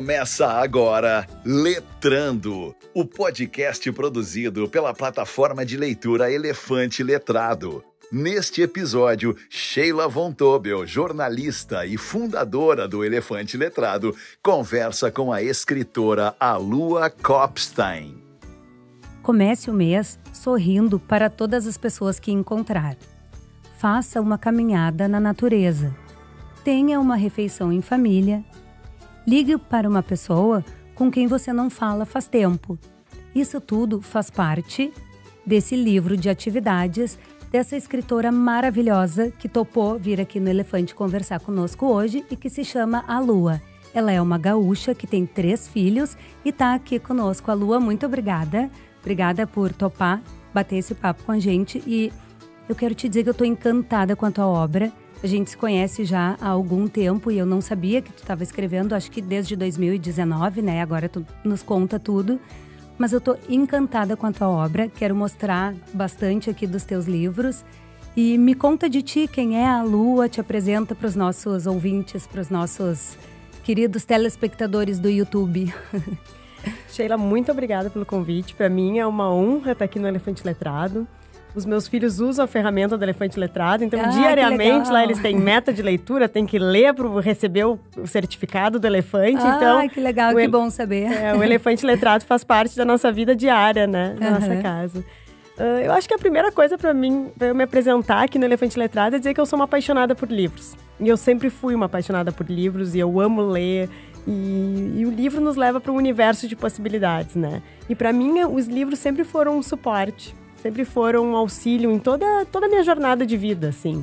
Começa agora Letrando, o podcast produzido pela plataforma de leitura Elefante Letrado. Neste episódio, Sheila von Tobel, jornalista e fundadora do Elefante Letrado, conversa com a escritora Alua Kopstein. Comece o mês sorrindo para todas as pessoas que encontrar. Faça uma caminhada na natureza. Tenha uma refeição em família. Ligue para uma pessoa com quem você não fala faz tempo. Isso tudo faz parte desse livro de atividades dessa escritora maravilhosa que topou vir aqui no Elefante conversar conosco hoje e que se chama Alua. Ela é uma gaúcha que tem 3 filhos e está aqui conosco. Alua, muito obrigada. Obrigada por topar, bater esse papo com a gente. E eu quero te dizer que eu estou encantada com a tua obra. A gente se conhece já há algum tempo e eu não sabia que tu estava escrevendo, acho que desde 2019, né? Agora tu nos conta tudo. Mas eu tô encantada com a tua obra, quero mostrar bastante aqui dos teus livros. E me conta de ti, quem é a Alua, te apresenta para os nossos ouvintes, para os nossos queridos telespectadores do YouTube. Sheila, muito obrigada pelo convite. Para mim é uma honra estar aqui no Elefante Letrado. Os meus filhos usam a ferramenta do Elefante Letrado, então diariamente lá eles têm meta de leitura, tem que ler para receber o certificado do elefante. Então, que legal, que bom saber. O Elefante Letrado faz parte da nossa vida diária, né, da nossa casa. Eu acho que a primeira coisa para mim, para eu me apresentar aqui no Elefante Letrado, é dizer que eu sou uma apaixonada por livros. E eu sempre fui uma apaixonada por livros e eu amo ler. E o livro nos leva para um universo de possibilidades, né? E para mim, os livros sempre foram um suporte. Sempre foram um auxílio em toda a minha jornada de vida, assim.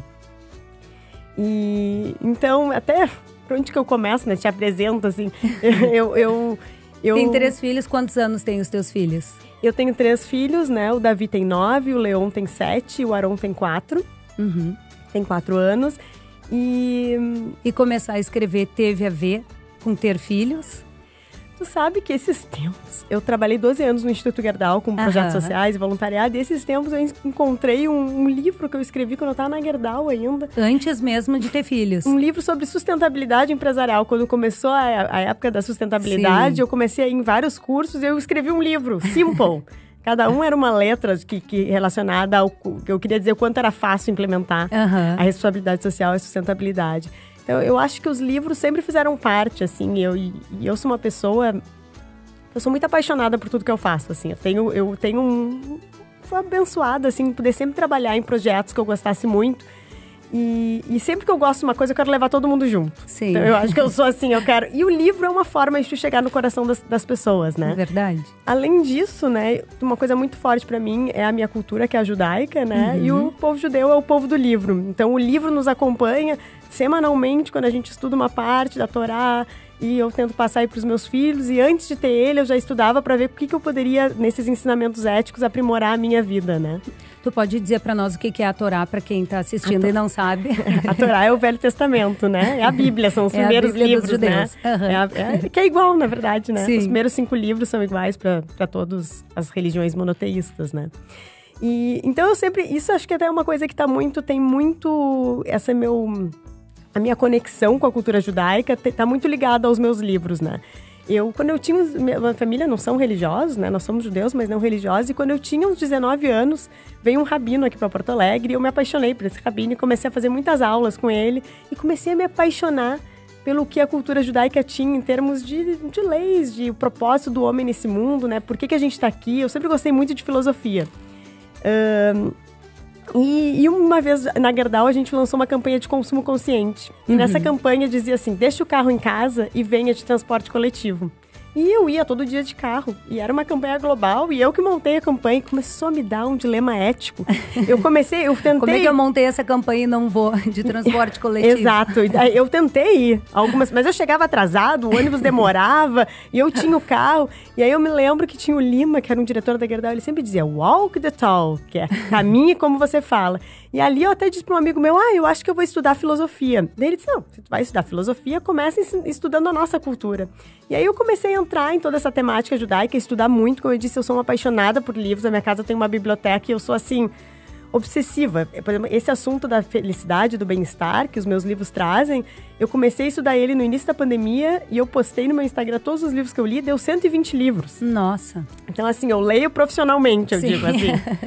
E então, até por onde que eu começo, né? Te apresento, assim. eu Tem 3 filhos, quantos anos tem os teus filhos? Eu tenho 3 filhos, né? O Davi tem 9, o Leon tem 7 e o Aron tem 4. Uhum. Tem 4 anos. E começar a escrever teve a ver com ter filhos? Tu sabe que esses tempos, eu trabalhei 12 anos no Instituto Gerdau com projetos sociais e voluntariado, e esses tempos eu encontrei um livro que eu escrevi quando eu estava na Gerdau ainda. Antes mesmo de ter filhos. Um livro sobre sustentabilidade empresarial. Quando começou a época da sustentabilidade, eu comecei a ir em vários cursos e eu escrevi um livro, Simple. Cada um era uma letra que relacionada ao que eu queria dizer o quanto era fácil implementar a responsabilidade social e a sustentabilidade. Então, eu acho que os livros sempre fizeram parte, assim, eu sou uma pessoa... Eu sou muito apaixonada por tudo que eu faço, assim. Fui abençoada, assim, poder sempre trabalhar em projetos que eu gostasse muito. E sempre que eu gosto de uma coisa, eu quero levar todo mundo junto. Sim. Então, eu acho que eu sou assim, eu quero... E o livro é uma forma de chegar no coração das pessoas, né? É verdade. Além disso, né, uma coisa muito forte pra mim é a minha cultura, que é a judaica, né? E o povo judeu é o povo do livro. Então, o livro nos acompanha semanalmente quando a gente estuda uma parte da Torá. E eu tento passar aí pros meus filhos. E antes de ter ele, eu já estudava pra ver o que eu poderia, nesses ensinamentos éticos, aprimorar a minha vida, né? Tu pode dizer pra nós o que é a Torá, pra quem tá assistindo e não sabe? A Torá é o Velho Testamento, né? É a Bíblia, são os primeiros livros, né? Que é igual, na verdade, né? Sim. Os primeiros 5 livros são iguais pra todas as religiões monoteístas, né? E então eu sempre... Isso acho que até é uma coisa que tem muito... A minha conexão com a cultura judaica tá muito ligada aos meus livros, né? Quando eu tinha... Minha família não são religiosos, né? Nós somos judeus, mas não religiosos. E quando eu tinha uns 19 anos, veio um rabino aqui para Porto Alegre. E eu me apaixonei por esse rabino e comecei a fazer muitas aulas com ele. E comecei a me apaixonar pelo que a cultura judaica tinha em termos de leis, de propósito do homem nesse mundo, né? Por que a gente está aqui? Eu sempre gostei muito de filosofia. E uma vez na Gerdau a gente lançou uma campanha de consumo consciente. E nessa campanha dizia assim, deixa o carro em casa e venha de transporte coletivo. E eu ia todo dia de carro. E era uma campanha global. E eu que montei a campanha. E começou a me dar um dilema ético. Eu tentei... Como é que eu montei essa campanha e não vou de transporte coletivo? Exato. Eu tentei ir. Mas eu chegava atrasado, o ônibus demorava. E eu tinha o carro. E aí eu me lembro que tinha o Lima, que era um diretor da Gerdau. Ele sempre dizia, walk the talk. Que é, caminhe como você fala. E ali eu até disse para um amigo meu, eu acho que eu vou estudar filosofia. Daí ele disse, não, se tu vai estudar filosofia, comece estudando a nossa cultura. E aí eu comecei a entrar em toda essa temática judaica, estudar muito. Como eu disse, eu sou uma apaixonada por livros. Na minha casa tem uma biblioteca e eu sou assim... obsessiva. Por exemplo, esse assunto da felicidade, do bem-estar, que os meus livros trazem, eu comecei a estudar ele no início da pandemia e eu postei no meu Instagram todos os livros que eu li, deu 120 livros. Nossa! Então, assim, eu leio profissionalmente, eu digo assim.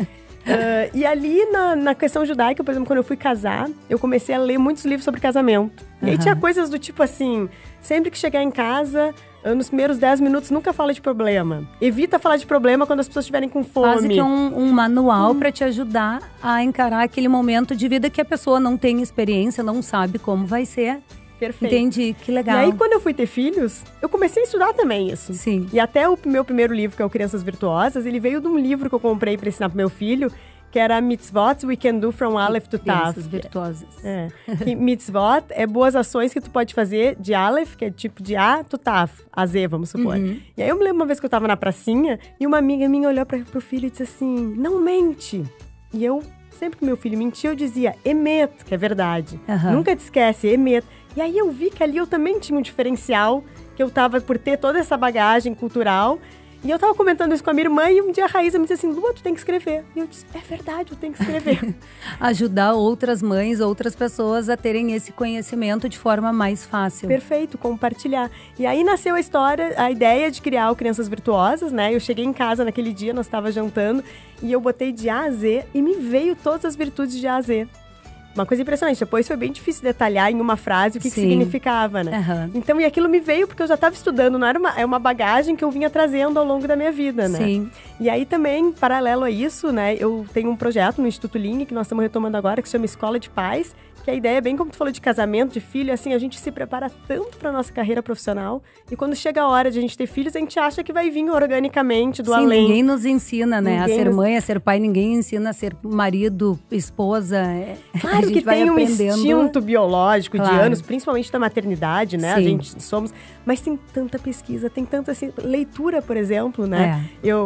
E ali, na questão judaica, por exemplo, quando eu fui casar, eu comecei a ler muitos livros sobre casamento. E aí tinha coisas do tipo assim, sempre que chegar em casa, nos primeiros 10 minutos, nunca fala de problema. Evita falar de problema quando as pessoas estiverem com fome. Quase que um manual para te ajudar a encarar aquele momento de vida que a pessoa não tem experiência, não sabe como vai ser. Perfeito. Entendi, que legal. E aí, quando eu fui ter filhos, eu comecei a estudar também isso. Sim. E até o meu primeiro livro, que é o Crianças Virtuosas, ele veio de um livro que eu comprei para ensinar pro meu filho, que era Mitzvot We Can Do From Aleph to Tav. Crianças Virtuosas. Mitzvot é boas ações que tu pode fazer de Aleph, que é tipo de A, to Tav, a Z, vamos supor. E aí eu me lembro uma vez que eu tava na pracinha e uma amiga minha olhou pro filho e disse assim, não mente. E eu, sempre que meu filho mentia, eu dizia Emet, que é verdade. Nunca te esquece, Emet. E aí eu vi que ali eu também tinha um diferencial, que eu tava por ter toda essa bagagem cultural. E eu tava comentando isso com a minha irmã e um dia a Raíza me disse assim, Lua, tu tem que escrever. E eu disse, é verdade, eu tenho que escrever. Ajudar outras mães, outras pessoas a terem esse conhecimento de forma mais fácil. Perfeito, compartilhar. E aí nasceu a ideia de criar o Crianças Virtuosas, né? Eu cheguei em casa naquele dia, nós estávamos jantando, e eu botei de A a Z e me veio todas as virtudes de A a Z. Uma coisa impressionante. Depois foi bem difícil detalhar em uma frase o que significava, né? Então, e aquilo me veio porque eu já estava estudando, não era uma bagagem que eu vinha trazendo ao longo da minha vida, né? Sim. E aí também, paralelo a isso, né? Eu tenho um projeto no Instituto Ling, que nós estamos retomando agora, que se chama Escola de Pais, que a ideia é bem como tu falou de casamento, de filho, assim, a gente se prepara tanto para nossa carreira profissional e quando chega a hora de a gente ter filhos, a gente acha que vai vir organicamente do além. Ninguém nos ensina, né? A ser mãe, a ser pai, ninguém ensina a ser marido, esposa. Claro que tem um instinto biológico de anos, principalmente da maternidade, né? Sim. A gente somos... Mas tem tanta pesquisa, tem tanta assim, leitura, por exemplo, né?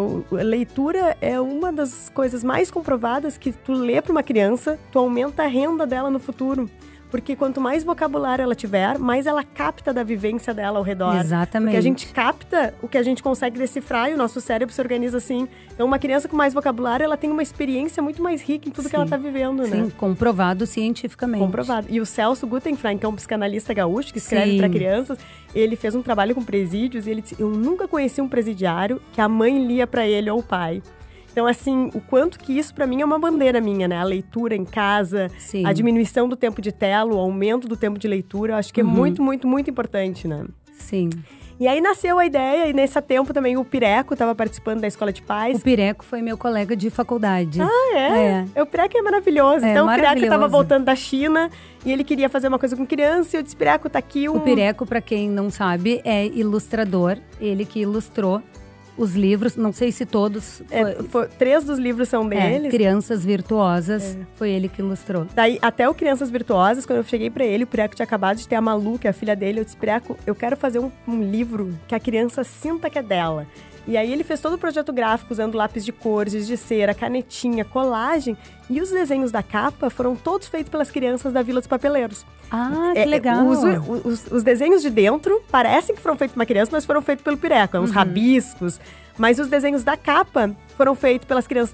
Leitura é uma das coisas mais comprovadas que tu lê para uma criança, tu aumenta a renda dela no futuro. Porque quanto mais vocabulário ela tiver, mais ela capta da vivência dela ao redor. Exatamente. Porque a gente capta o que a gente consegue decifrar e o nosso cérebro se organiza assim. Então, uma criança com mais vocabulário, ela tem uma experiência muito mais rica em tudo que ela está vivendo, né? Sim, comprovado cientificamente. Comprovado. E o Celso Guttenfrein, que é um psicanalista gaúcho que escreve para crianças, ele fez um trabalho com presídios e ele disse, eu nunca conheci um presidiário que a mãe lia para ele ou o pai. Então, assim, o quanto que isso, pra mim, é uma bandeira minha, né? A leitura em casa, a diminuição do tempo de tela, o aumento do tempo de leitura, eu acho que é muito, muito, muito importante, né? Sim. E aí nasceu a ideia, e nesse tempo também o Pireco estava participando da Escola de Pais. O Pireco foi meu colega de faculdade. Ah, é? O Pireco é maravilhoso. Então o Pireco estava voltando da China e ele queria fazer uma coisa com criança e eu disse, Pireco, tá aqui O Pireco, pra quem não sabe, é ilustrador. Ele que ilustrou os livros, não sei se todos... 3 dos livros são deles. Crianças Virtuosas, foi ele que ilustrou. Daí, até o Crianças Virtuosas, quando eu cheguei pra ele, o Pireco tinha acabado de ter a Malu, que é a filha dele. Eu disse, Pireco, eu quero fazer um livro que a criança sinta que é dela. E aí ele fez todo o projeto gráfico usando lápis de cor, giz de cera, canetinha, colagem. E os desenhos da capa foram todos feitos pelas crianças da Vila dos Papeleiros. Ah, que legal! Os desenhos de dentro parecem que foram feitos por uma criança, mas foram feitos pelo Pireco. Uns rabiscos. Mas os desenhos da capa foram feitos pelas crianças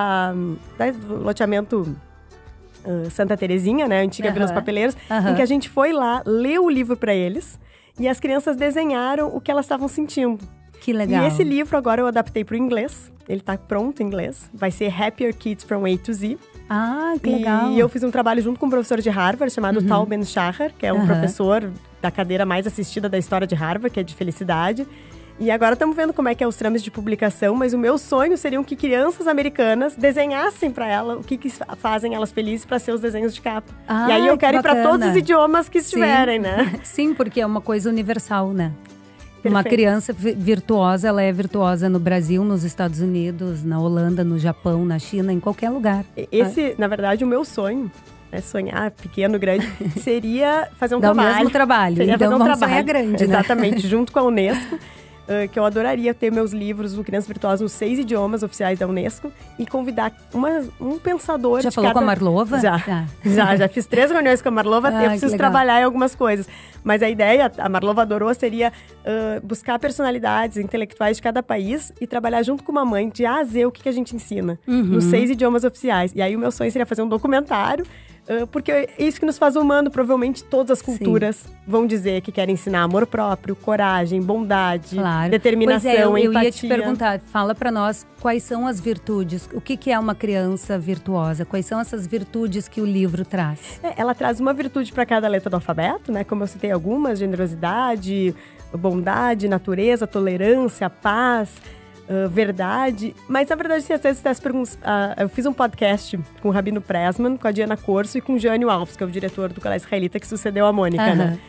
do loteamento Santa Terezinha, né? A antiga Vila dos Papeleiros. Em que a gente foi lá, leu o livro para eles. E as crianças desenharam o que elas estavam sentindo. Que legal. E esse livro agora eu adaptei para o inglês. Ele tá pronto em inglês. Vai ser Happier Kids from A to Z. Ah, que legal. E eu fiz um trabalho junto com um professor de Harvard chamado Tal Ben-Shahar, que é um professor da cadeira mais assistida da história de Harvard, que é de felicidade. E agora estamos vendo como é que é os trâmites de publicação, mas o meu sonho seria que crianças americanas desenhassem para ela o que fazem elas felizes para ser os desenhos de capa. E aí eu quero ir para todos os idiomas que estiverem, né? Sim, porque é uma coisa universal, né? Perfeito. Uma criança virtuosa, ela é virtuosa no Brasil, nos Estados Unidos, na Holanda, no Japão, na China, em qualquer lugar. Na verdade, o meu sonho, sonhar pequeno, grande, seria fazer um trabalho. Dá o mesmo trabalho, então vamos sonhar grande, né? Exatamente, junto com a Unesco. que eu adoraria ter meus livros do Crianças Virtuosas nos 6 idiomas oficiais da Unesco e convidar um pensador. Já falou com a Marlova? Já fiz 3 reuniões com a Marlova, eu preciso trabalhar em algumas coisas. Mas a ideia, a Marlova adorou, seria buscar personalidades intelectuais de cada país e trabalhar junto com uma mãe de A a Z o que a gente ensina nos 6 idiomas oficiais. E aí o meu sonho seria fazer um documentário, porque é isso que nos faz humano. Provavelmente todas as culturas vão dizer que querem ensinar amor próprio, coragem, bondade, determinação, eu empatia. Ia te perguntar, fala pra nós quais são as virtudes, o que é uma criança virtuosa, quais são essas virtudes que o livro traz? Ela traz uma virtude para cada letra do alfabeto, né? Como eu citei algumas: generosidade, bondade, natureza, tolerância, paz, verdade. Mas, na verdade, se às vezes você pergunta, eu fiz um podcast com o Rabino Pressman, com a Diana Corso e com o Jânio Alves, que é o diretor do Colégio Israelita, que sucedeu a Mônica, né?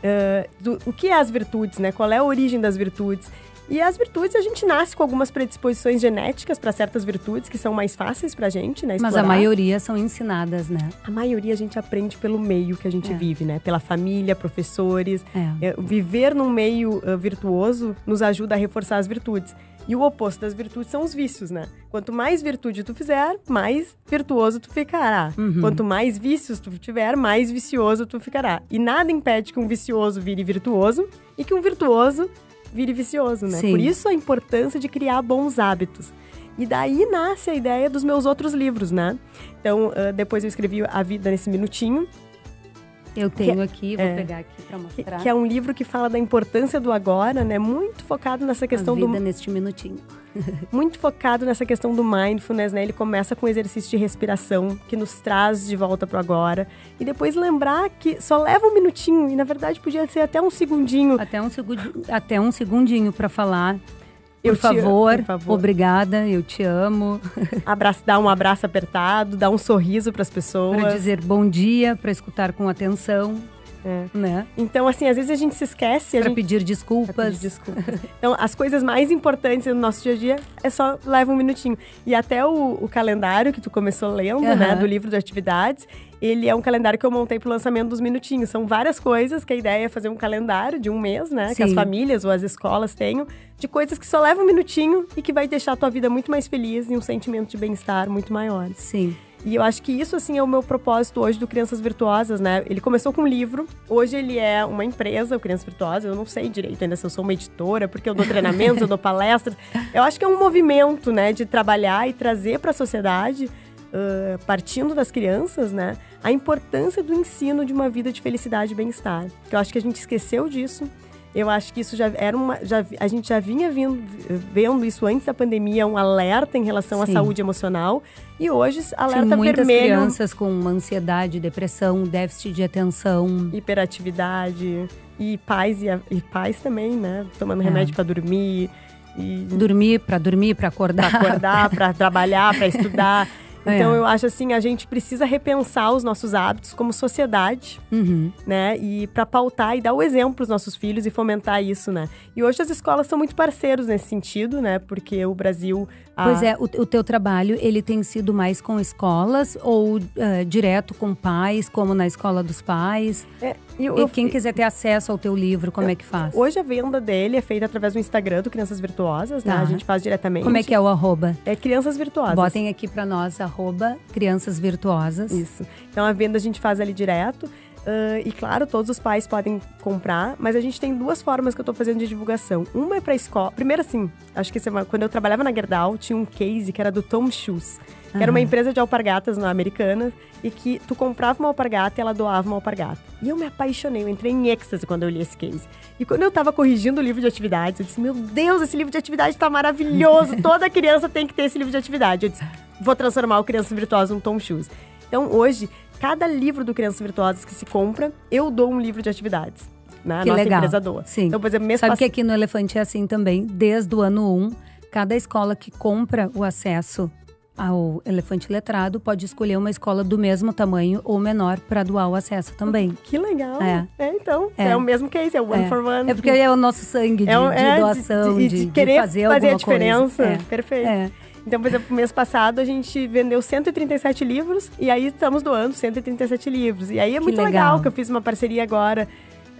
O que é as virtudes, né? Qual é a origem das virtudes? E as virtudes, a gente nasce com algumas predisposições genéticas para certas virtudes que são mais fáceis pra gente, né? Explorar. Mas a maioria são ensinadas, né? A maioria a gente aprende pelo meio que a gente vive, né? Pela família, professores. Viver num meio virtuoso nos ajuda a reforçar as virtudes. E o oposto das virtudes são os vícios, né? Quanto mais virtude tu fizer, mais virtuoso tu ficará. Quanto mais vícios tu tiver, mais vicioso tu ficará. E nada impede que um vicioso vire virtuoso e que um virtuoso vire vicioso, né? Sim. Por isso a importância de criar bons hábitos. E daí nasce a ideia dos meus outros livros, né? Então, depois eu escrevi A Vida Nesse Minutinho. Eu tenho aqui, vou pegar aqui para mostrar. Que é um livro que fala da importância do agora, né? Muito focado nessa questão do... A Vida Neste Minutinho. Muito focado nessa questão do mindfulness, né? Ele começa com um exercício de respiração que nos traz de volta pro agora. E depois lembrar que só leva um minutinho. E, na verdade, podia ser até um segundinho. Até um segundinho para falar. Por favor, obrigada, eu te amo. Dar um abraço apertado, dar um sorriso para as pessoas. Para dizer bom dia, para escutar com atenção. Né? Então, assim, às vezes a gente se esquece. Para pedir desculpas. Então, as coisas mais importantes no nosso dia a dia só leva um minutinho. E até o calendário que tu começou lendo, né, do livro de atividades, ele é um calendário que eu montei pro lançamento dos minutinhos. São várias coisas, que a ideia é fazer um calendário de um mês, né? Sim. Que as famílias ou as escolas tenham, de coisas que só levam um minutinho e que vai deixar a tua vida muito mais feliz e um sentimento de bem-estar muito maior. Sim. E eu acho que isso, assim, é o meu propósito hoje do Crianças Virtuosas, né? Ele começou com um livro, hoje ele é uma empresa, o Crianças Virtuosas. Eu não sei direito ainda se eu sou uma editora, porque eu dou treinamentos, eu dou palestras. Eu acho que é um movimento, né, de trabalhar e trazer para a sociedade, partindo das crianças, né, a importância do ensino de uma vida de felicidade e bem-estar. Eu acho que a gente esqueceu disso. Eu acho que isso a gente já vinha vendo isso antes da pandemia, um alerta em relação à saúde emocional. E hoje, alerta vermelho. Muitas crianças com ansiedade, depressão, déficit de atenção. Hiperatividade. E pais também, né? Tomando remédio para dormir. Dormir, para acordar. Para acordar, para trabalhar, para estudar. Então, eu acho assim, a gente precisa repensar os nossos hábitos como sociedade, né? E para pautar e dar o exemplo para os nossos filhos e fomentar isso, né? E hoje as escolas são muito parceiros nesse sentido, né? Porque o Brasil... Pois é, o teu trabalho, ele tem sido mais com escolas ou direto com pais, como na escola dos pais? E quem quiser ter acesso ao teu livro, como é que faz? Hoje a venda dele é feita através do Instagram do Crianças Virtuosas, né? A gente faz diretamente. Como é que é o arroba? É Crianças Virtuosas. Botem aqui pra nós, arroba Crianças Virtuosas. Isso. Então a venda a gente faz ali direto. E claro, todos os pais podem comprar, mas a gente tem 2 formas que eu tô fazendo de divulgação. Uma é pra escola. Primeiro assim, acho que quando eu trabalhava na Gerdau, tinha um case que era do Tom Shoes, que era uma empresa de alpargatas americana, e que tu comprava uma alpargata e ela doava uma alpargata. E eu me apaixonei, eu entrei em êxtase quando eu li esse case. E quando eu tava corrigindo o livro de atividades, eu disse, meu Deus, esse livro de atividade tá maravilhoso, toda criança tem que ter esse livro de atividade. Eu disse, vou transformar o Crianças Virtuosas num Tom Shoes. Então hoje, cada livro do Crianças Virtuosas que se compra, eu dou um livro de atividades. Né? Que nossa legal. Empresa doa. Sim. Então, por exemplo, Sabe que aqui no Elefante é assim também, desde o ano 1, cada escola que compra o acesso ao Elefante Letrado pode escolher uma escola do mesmo tamanho ou menor para doar o acesso também. Que legal! Então, é o mesmo case, é o one for one. É porque é o nosso sangue de doação, de querer fazer a alguma diferença. Coisa. Perfeito. Então, por exemplo, no mês passado a gente vendeu 137 livros e aí estamos doando 137 livros. E aí é muito legal que eu fiz uma parceria agora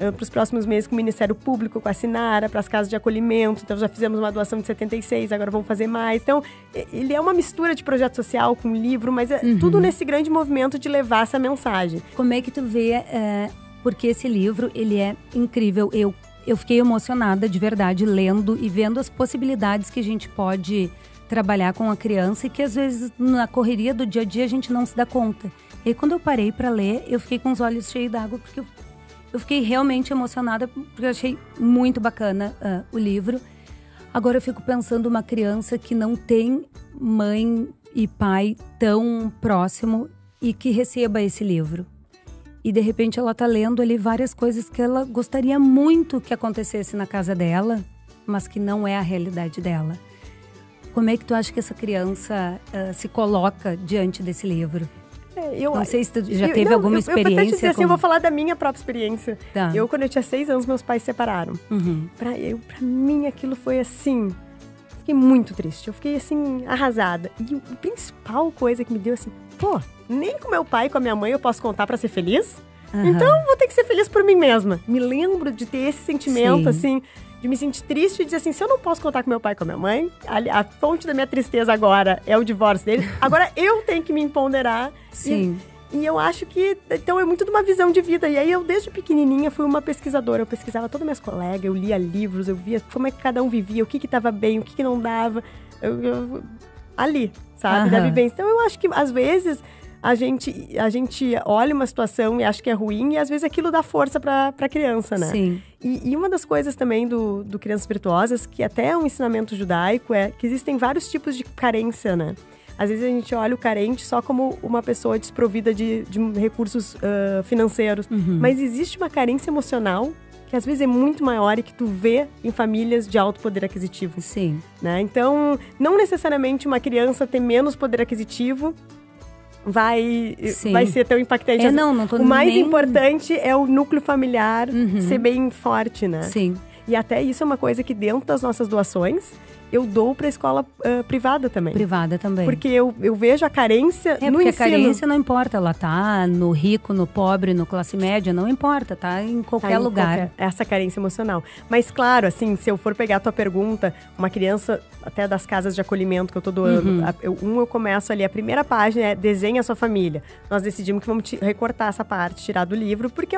para os próximos meses com o Ministério Público, com a Sinara, para as casas de acolhimento. Então, já fizemos uma doação de 76, agora vamos fazer mais. Então, ele é uma mistura de projeto social com livro, mas é tudo nesse grande movimento de levar essa mensagem. Como é que tu vê, porque esse livro, ele é incrível. Eu fiquei emocionada de verdade lendo e vendo as possibilidades que a gente pode trabalhar com a criança e que às vezes na correria do dia a dia a gente não se dá conta. E aí, quando eu parei para ler, eu fiquei com os olhos cheios d'água, porque eu fiquei realmente emocionada, porque eu achei muito bacana o livro. Agora eu fico pensando uma criança que não tem mãe e pai tão próximo e que receba esse livro. E de repente ela tá lendo ali várias coisas que ela gostaria muito que acontecesse na casa dela, mas que não é a realidade dela. Como é que tu acha que essa criança se coloca diante desse livro? Não sei se tu já teve alguma experiência. Eu vou te dizer assim, eu vou falar da minha própria experiência. Tá. Quando eu tinha 6 anos, meus pais se separaram. Pra mim, aquilo foi assim... Fiquei muito triste. Eu fiquei, assim, arrasada. E a principal coisa que me deu, assim... nem com meu pai e com a minha mãe eu posso contar pra ser feliz? Então, vou ter que ser feliz por mim mesma. Me lembro de ter esse sentimento, assim... De me sentir triste e dizer assim, se eu não posso contar com meu pai e com a minha mãe, a fonte da minha tristeza agora é o divórcio dele, agora eu tenho que me empoderar. Sim. E eu acho que, então, é muito de uma visão de vida. E aí, eu, desde pequenininha, fui uma pesquisadora. Eu pesquisava todas as minhas colegas, eu lia livros, eu via como é que cada um vivia, o que estava bem, o que não dava. Ali, sabe, da vivência. Então, eu acho que, às vezes... A gente olha uma situação e acha que é ruim, e às vezes aquilo dá força pra criança, né? Sim. E uma das coisas também do Crianças Virtuosas, que até é um ensinamento judaico, é que existem vários tipos de carência, né? Às vezes a gente olha o carente só como uma pessoa desprovida de recursos financeiros. Mas existe uma carência emocional que às vezes é muito maior e que tu vê em famílias de alto poder aquisitivo. Sim. Né? Então, não necessariamente uma criança ter menos poder aquisitivo vai ser tão impactante. Não tô o mais importante é o núcleo familiar ser bem forte, né? Sim. E até isso é uma coisa que dentro das nossas doações, eu dou para a escola privada também. Privada também. Porque eu vejo a carência no ensino. Porque a carência não importa, ela tá no rico, no pobre, no classe média, não importa, tá em qualquer lugar. Essa carência emocional. Mas claro, assim, se eu for pegar a tua pergunta, uma criança, até das casas de acolhimento que eu tô doando, eu começo ali, a primeira página é desenha a sua família. Nós decidimos que vamos recortar essa parte, tirar do livro, porque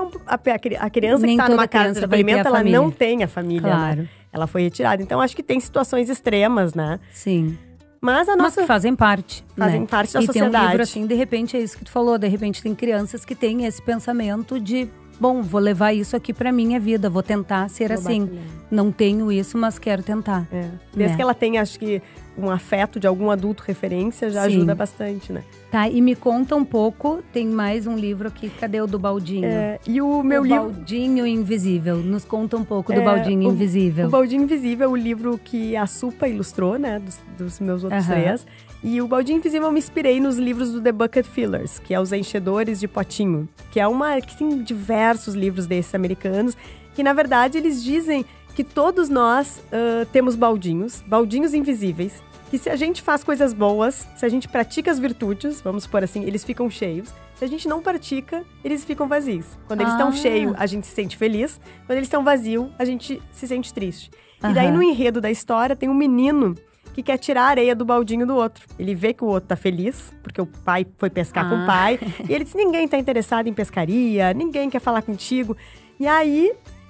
a criança que tá numa casa de acolhimento, ela não tem a família. Claro. Né? Ela foi retirada. Então, acho que tem situações extremas, né? Sim. Mas que fazem parte. Fazem parte da sociedade. E tem um livro assim, de repente, é isso que tu falou. De repente, tem crianças que têm esse pensamento de... Bom, vou levar isso aqui pra minha vida. Vou tentar ser assim. Não tenho isso, mas quero tentar. Desde que ela tenha, acho que, um afeto de algum adulto referência, já ajuda bastante, né? Tá, e me conta um pouco, tem mais um livro aqui, cadê o do Baldinho? E o meu livro... Baldinho Invisível, nos conta um pouco do Baldinho Invisível. O Baldinho Invisível é o livro que a Supa ilustrou, né, dos meus outros 3. E o Baldinho Invisível eu me inspirei nos livros do The Bucket Fillers, que é Os Enchedores de Potinho, que tem diversos livros desses americanos, que na verdade eles dizem que todos nós temos baldinhos invisíveis, que se a gente faz coisas boas, se a gente pratica as virtudes, vamos supor assim, eles ficam cheios. Se a gente não pratica, eles ficam vazios. Quando eles estão cheios, a gente se sente feliz. Quando eles estão vazios, a gente se sente triste. E daí, no enredo da história, tem um menino que quer tirar a areia do baldinho do outro. Ele vê que o outro tá feliz, porque o pai foi pescar com o pai. E ele diz, ninguém tá interessado em pescaria, ninguém quer falar contigo. E aí...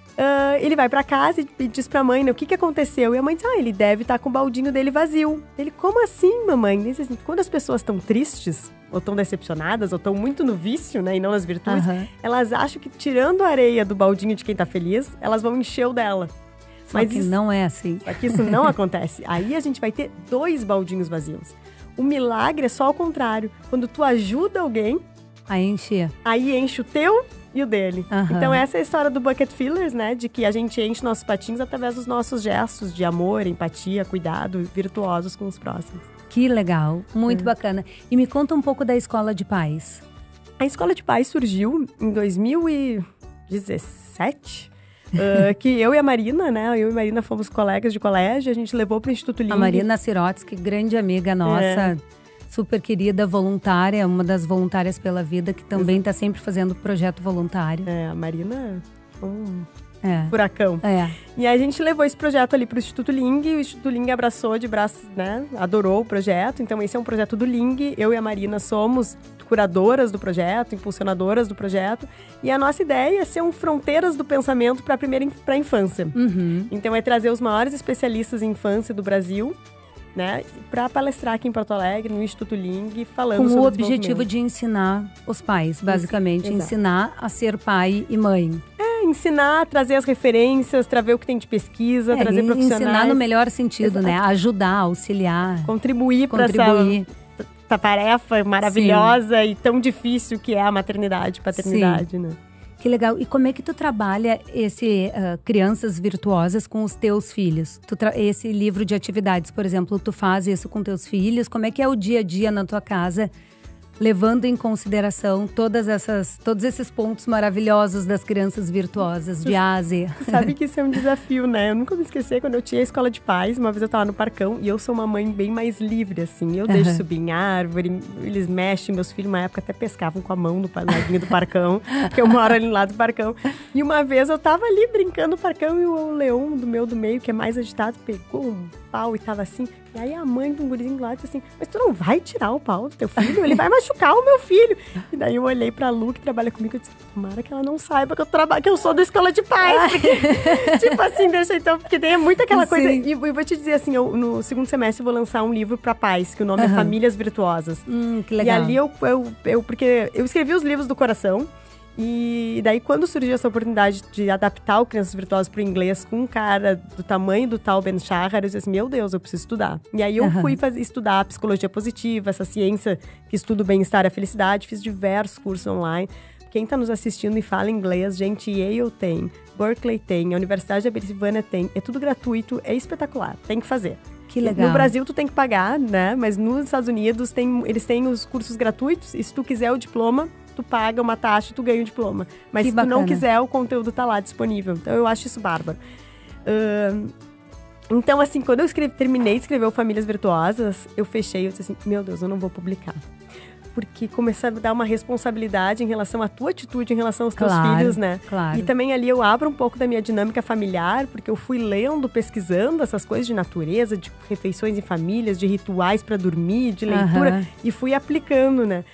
ele vai pra casa e diz pra mãe, né, o que aconteceu? E a mãe diz, ele deve estar com o baldinho dele vazio. Ele, como assim, mamãe? Ele diz assim, quando as pessoas estão tristes, ou estão decepcionadas, ou estão muito no vício, né, e não nas virtudes, elas acham que tirando a areia do baldinho de quem tá feliz, elas vão encher o dela. Mas isso não é assim. Só que isso não acontece. Aí a gente vai ter 2 baldinhos vazios. O milagre é só ao contrário. Quando tu ajuda alguém... Aí enche o teu e o dele. Então essa é a história do Bucket Fillers, né? De que a gente enche nossos patinhos através dos nossos gestos de amor, empatia, cuidado, virtuosos com os próximos. Que legal, muito bacana. E me conta um pouco da Escola de Pais. A Escola de Pais surgiu em 2017, que eu e a Marina, né? Eu e a Marina fomos colegas de colégio, a gente levou para o Instituto Ling. A Marina Sirotsky, grande amiga nossa, super querida, voluntária, uma das voluntárias pela vida, que também está sempre fazendo projeto voluntário. A Marina, furacão. E aí a gente levou esse projeto ali pro Instituto Ling, e o Instituto Ling abraçou de braços, né? Adorou o projeto. Então esse é um projeto do Ling. Eu e a Marina somos curadoras do projeto, impulsionadoras do projeto. E a nossa ideia é ser fronteiras do pensamento para a infância. Então é trazer os maiores especialistas em infância do Brasil, né, para palestrar aqui em Porto Alegre, no Instituto Ling, falando sobre o objetivo de ensinar os pais, basicamente. Ensinar a ser pai e mãe. Ensinar, trazer as referências, trazer o que tem de pesquisa, trazer profissionais. Ensinar no melhor sentido, né? Ajudar, auxiliar. Contribuir para essa tarefa maravilhosa e tão difícil que é a maternidade, paternidade, né? Que legal. E como é que tu trabalha esse Crianças Virtuosas com os teus filhos? Esse livro de atividades, por exemplo, tu faz isso com teus filhos? Como é que é o dia a dia na tua casa, levando em consideração todos esses pontos maravilhosos das crianças virtuosas, de A a Z? Sabe que isso é um desafio, né? Eu nunca me esqueci, quando eu tinha a escola de pais, uma vez eu tava no parcão, e eu sou uma mãe bem mais livre, assim. Eu deixo subir em árvore, eles mexem, meus filhos, na época, até pescavam com a mão no laguinho do parcão, que eu moro ali lá do parcão. E uma vez eu tava ali brincando no parcão, e o leão do meio, que é mais agitado, pegou um pau e tava assim. E aí a mãe do gurizinho lá disse assim: mas tu não vai tirar o pau do teu filho? Ele vai machucar o meu filho. E daí eu olhei pra Lu, que trabalha comigo, e disse: tomara que ela não saiba que eu sou da escola de pais. Porque, tipo assim, deixa então, porque tem muito aquela coisa. E eu vou te dizer assim, eu no segundo semestre eu vou lançar um livro pra pais, que o nome é Famílias Virtuosas. Que legal. E ali porque eu escrevi os livros do coração. E daí, quando surgiu essa oportunidade de adaptar o Crianças Virtuosas para o inglês com um cara do tamanho do Tal Ben Shahar, eu disse assim, meu Deus, eu preciso estudar. E aí eu fui estudar psicologia positiva, essa ciência que estuda o bem-estar e a felicidade. Fiz diversos cursos online. Quem está nos assistindo e fala inglês, gente, Yale tem, Berkeley tem, a Universidade da Pensilvânia tem. É tudo gratuito, é espetacular, tem que fazer. Que legal. No Brasil tu tem que pagar, né? Mas nos Estados Unidos eles têm os cursos gratuitos, e se tu quiser o diploma, tu paga uma taxa e tu ganha o diploma. Mas que se bacana. tu não quiser, o conteúdo tá lá disponível. Então eu acho isso bárbaro. Então, assim, quando eu terminei de escrever o Famílias Virtuosas, eu fechei, eu disse assim, meu Deus, eu não vou publicar. Porque começar a dar uma responsabilidade em relação à tua atitude, em relação aos teus filhos, né? Claro. E também ali eu abro um pouco da minha dinâmica familiar, porque eu fui lendo, pesquisando essas coisas de natureza, de refeições em famílias, de rituais para dormir, de leitura, e fui aplicando, né?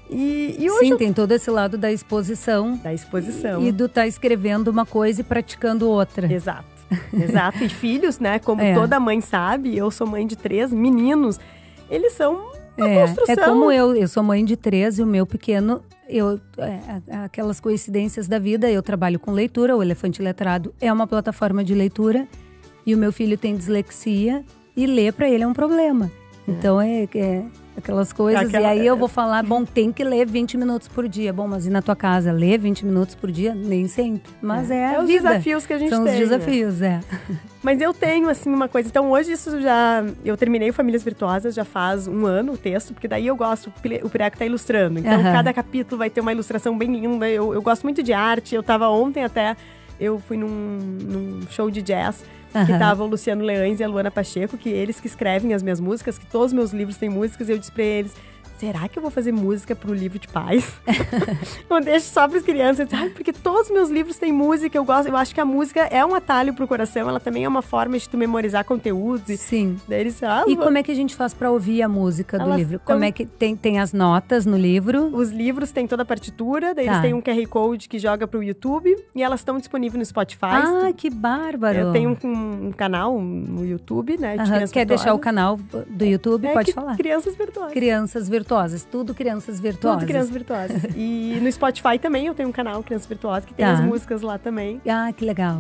E hoje sim, tem todo esse lado da exposição. Da exposição. E do tá escrevendo uma coisa e praticando outra. Exato. E filhos, né? Como toda mãe sabe, eu sou mãe de 3 meninos. Eles são uma construção. É como eu sou mãe de 3 e o meu pequeno, aquelas coincidências da vida, eu trabalho com leitura, o Elefante Letrado é uma plataforma de leitura, e o meu filho tem dislexia, e ler para ele é um problema. Então aquelas coisas, e aí eu vou falar, bom, tem que ler 20 minutos por dia. Bom, mas e na tua casa, ler 20 minutos por dia? Nem sempre. Mas a os vida. Desafios que a gente tem. São os desafios, Mas eu tenho, assim, uma coisa. Então, hoje eu terminei o Famílias Virtuosas, já faz 1 ano o texto, porque daí eu gosto, o Pireco tá ilustrando. Então, cada capítulo vai ter uma ilustração bem linda. Eu gosto muito de arte. Eu tava ontem até, eu fui num show de jazz, que tava o Luciano Leães e a Luana Pacheco, que eles que escrevem as minhas músicas, que todos os meus livros têm músicas, e eu disse pra eles, será que eu vou fazer música pro livro de pais? Não deixo só pras crianças. Eu disse, porque todos os meus livros têm música, eu acho que a música é um atalho pro coração, ela também é uma forma de tu memorizar conteúdos. Sim. Daí eles, e como é que a gente faz pra ouvir a música do livro? Como é que tem as notas no livro? Os livros têm toda a partitura, daí eles têm um QR Code que joga pro YouTube, e elas estão disponíveis no Spotify. Ah, que bárbaro! Eu tenho um canal no YouTube, né? De Quer deixar o canal do YouTube? Pode falar. Crianças Virtuosas. Crianças Virtuosas, tudo Crianças Virtuosas. Tudo Crianças Virtuosas. E no Spotify também eu tenho um canal Crianças Virtuosas, que tem as músicas lá também. Ah, que legal.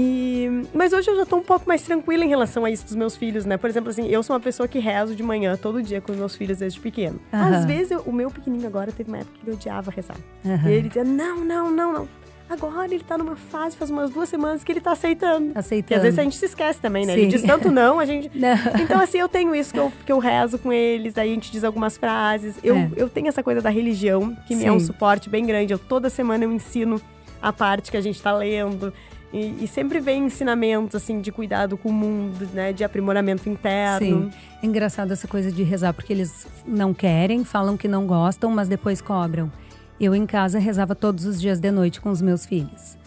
Mas hoje eu já tô um pouco mais tranquila em relação a isso dos meus filhos, né? Por exemplo, assim, eu sou uma pessoa que rezo de manhã, todo dia, com os meus filhos desde pequeno. Às vezes, o meu pequenininho agora teve uma época que ele odiava rezar. E ele dizia, não. Agora ele tá numa fase, faz umas 2 semanas que ele tá aceitando. Porque às vezes a gente se esquece também, né? Sim. Ele diz tanto não, a gente... Não. Então, assim, eu tenho isso que eu rezo com eles, aí a gente diz algumas frases. Eu tenho essa coisa da religião, que me é um suporte bem grande. Toda semana eu ensino a parte que a gente tá lendo. E sempre vem ensinamentos, assim, de cuidado com o mundo, né? De aprimoramento interno. Sim. É engraçado essa coisa de rezar, porque eles não querem, falam que não gostam, mas depois cobram. Eu em casa rezava todos os dias de noite com os meus filhos.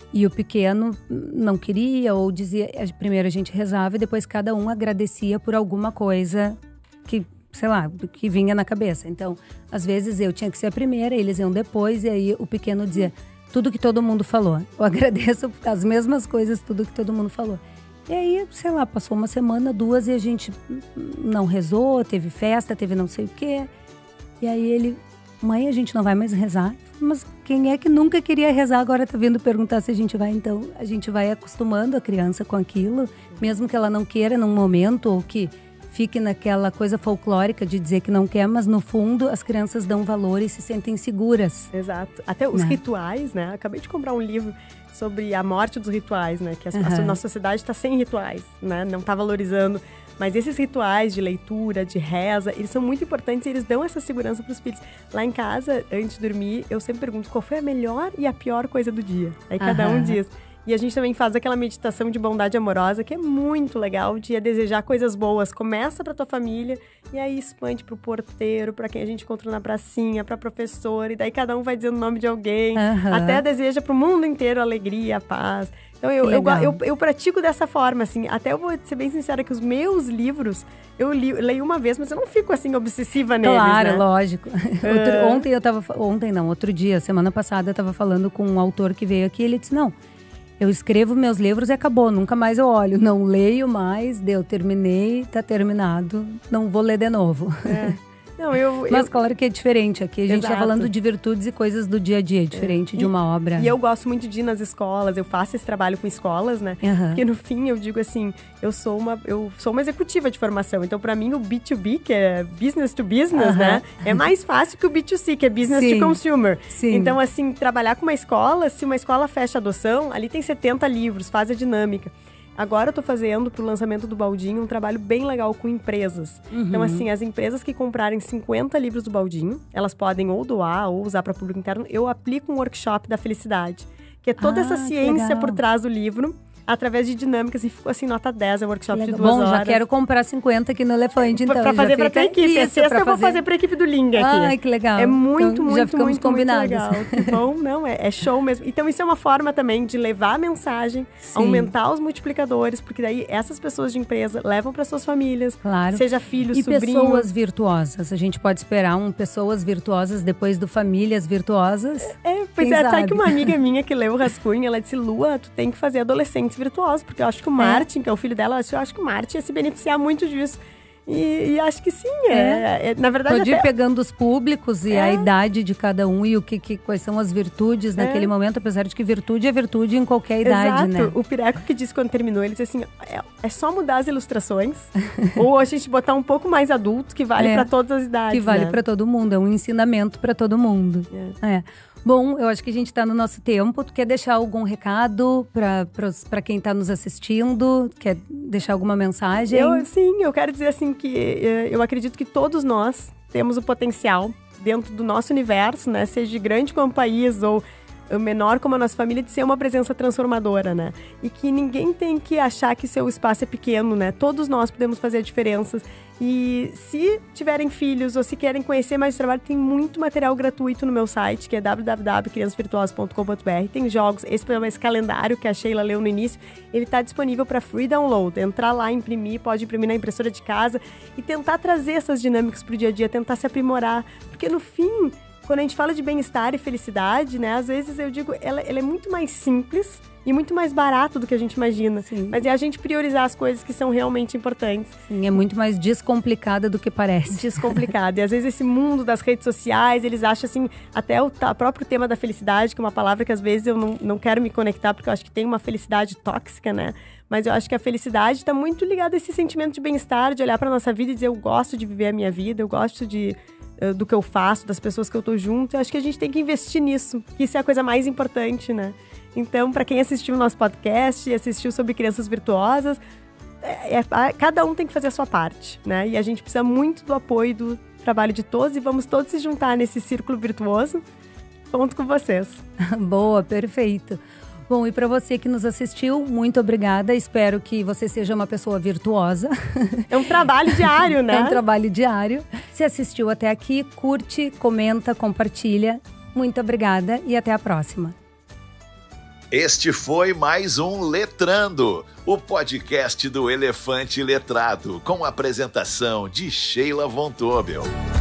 E o pequeno não queria ou dizia… Primeiro a gente rezava e depois cada um agradecia por alguma coisa que, sei lá, que vinha na cabeça. Então, às vezes eu tinha que ser a primeira, eles iam depois. E aí o pequeno dizia tudo que todo mundo falou. Eu agradeço as mesmas coisas, tudo que todo mundo falou. E aí, sei lá, passou uma semana, 2 e a gente não rezou, teve festa, teve não sei o quê. E aí ele… Mãe, a gente não vai mais rezar. Mas quem é que nunca queria rezar agora tá vindo perguntar se a gente vai? Então, a gente vai acostumando a criança com aquilo, mesmo que ela não queira num momento ou que fique naquela coisa folclórica de dizer que não quer, mas no fundo as crianças dão valor e se sentem seguras. Exato. Até os rituais, né? Acabei de comprar um livro sobre a morte dos rituais, né? Que a nossa sociedade está sem rituais, né? Não está valorizando. Mas esses rituais de leitura, de reza, eles são muito importantes e eles dão essa segurança para os filhos. Lá em casa, antes de dormir, eu sempre pergunto qual foi a melhor e a pior coisa do dia. Aí cada um diz. E a gente também faz aquela meditação de bondade amorosa, que é muito legal, de desejar coisas boas. Começa pra tua família e aí expande pro porteiro, pra quem a gente encontrou na pracinha, pra professora. E daí cada um vai dizendo o nome de alguém. Até deseja pro mundo inteiro alegria, paz. Então eu pratico dessa forma, assim. Até eu vou ser bem sincera que os meus livros, eu leio uma vez, mas eu não fico assim obsessiva neles, claro, né? Lógico. Outro dia, semana passada, eu tava falando com um autor que veio aqui e ele disse, não, eu escrevo meus livros e acabou, nunca mais eu olho. Não leio mais, terminei, tá terminado, não vou ler de novo. Não, Mas claro que é diferente. Aqui a gente tá falando de virtudes e coisas do dia a dia, diferente de uma obra. E eu gosto muito de ir nas escolas, eu faço esse trabalho com escolas, né? Porque no fim eu digo assim, eu sou uma executiva de formação. Então pra mim o B2B, que é business to business, né? É mais fácil que o B2C, que é business to consumer. Sim. Então assim, trabalhar com uma escola, se uma escola fecha a adoção, ali tem 70 livros, faz a dinâmica. Agora eu tô fazendo pro lançamento do Baldinho um trabalho bem legal com empresas. Então, assim, as empresas que comprarem 50 livros do Baldinho, elas podem ou doar ou usar para público interno. Eu aplico um workshop da felicidade, que é toda essa ciência por trás do livro, através de dinâmicas, e ficou assim, nota 10, é um workshop de 2 horas. Bom, já quero comprar 50 aqui no Elefante, então. Pra fazer pra tua equipe. Sexta eu vou fazer pra equipe do Ling aqui. Ai, que legal. É muito, então, já ficamos combinados. Muito legal. Que bom, não, é show mesmo. Então isso é uma forma também de levar a mensagem, aumentar os multiplicadores, porque daí essas pessoas de empresa levam para suas famílias, claro. Seja filhos, sobrinhos. E pessoas virtuosas, a gente pode esperar pessoas virtuosas depois do famílias virtuosas? Pois é, até que uma amiga minha que leu o rascunho, ela disse, Lua, tu tem que fazer adolescentes virtuosos, porque eu acho que o Martin, que é o filho dela, eu acho que o Martin ia se beneficiar muito disso. E acho que sim, na verdade… Pode ir pegando os públicos e a idade de cada um e quais são as virtudes naquele momento, apesar de que virtude é virtude em qualquer idade, né? O Pireco que disse quando terminou, ele disse assim, é só mudar as ilustrações ou a gente botar um pouco mais adulto, que vale para todas as idades, que vale para todo mundo, é um ensinamento para todo mundo. Bom, eu acho que a gente está no nosso tempo. Tu quer deixar algum recado para quem está nos assistindo? Quer deixar alguma mensagem? Eu quero dizer assim que eu acredito que todos nós temos o potencial dentro do nosso universo, né? Seja grande como o país ou menor como a nossa família, de ser uma presença transformadora, né? E que ninguém tem que achar que seu espaço é pequeno, né? Todos nós podemos fazer a diferença. E se tiverem filhos ou se querem conhecer mais o trabalho, tem muito material gratuito no meu site, que é www.criançasvirtuosas.com.br. Tem jogos, esse calendário que a Sheila leu no início, ele está disponível para free download. Entrar lá, imprimir, pode imprimir na impressora de casa e tentar trazer essas dinâmicas para o dia a dia, tentar se aprimorar. Porque no fim, quando a gente fala de bem-estar e felicidade, né, às vezes eu digo, ela é muito mais simples e muito mais barato do que a gente imagina. Sim. Mas é a gente priorizar as coisas que são realmente importantes. Sim, é muito mais descomplicada do que parece. Descomplicada. E às vezes esse mundo das redes sociais, eles acham assim, até o próprio tema da felicidade, que é uma palavra que às vezes eu não quero me conectar, porque eu acho que tem uma felicidade tóxica, né? Mas eu acho que a felicidade está muito ligada a esse sentimento de bem-estar, de olhar para nossa vida e dizer, eu gosto de viver a minha vida, eu gosto do que eu faço, das pessoas que eu tô junto. Eu acho que a gente tem que investir nisso, que isso é a coisa mais importante, né? Então, para quem assistiu o nosso podcast e assistiu sobre crianças virtuosas, cada um tem que fazer a sua parte, né? E a gente precisa muito do apoio do trabalho de todos e vamos todos se juntar nesse círculo virtuoso. Conto com vocês. Boa, perfeito. Bom, e para você que nos assistiu, muito obrigada. Espero que você seja uma pessoa virtuosa. É um trabalho diário, né? É um trabalho diário. Se assistiu até aqui, curte, comenta, compartilha. Muito obrigada e até a próxima. Este foi mais um Letrando, o podcast do Elefante Letrado, com a apresentação de Sheila Von Tobel.